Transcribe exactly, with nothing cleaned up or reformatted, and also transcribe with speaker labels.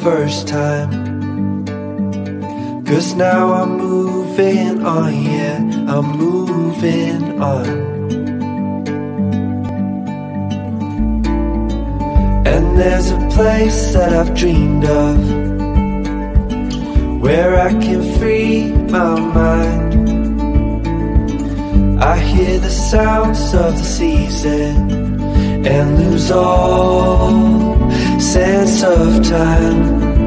Speaker 1: first time. 'Cause now I'm moving on, yeah, I'm moving on. And there's a place that I've dreamed of, where I can free my mind. I hear the sounds of the season and lose all sense of time.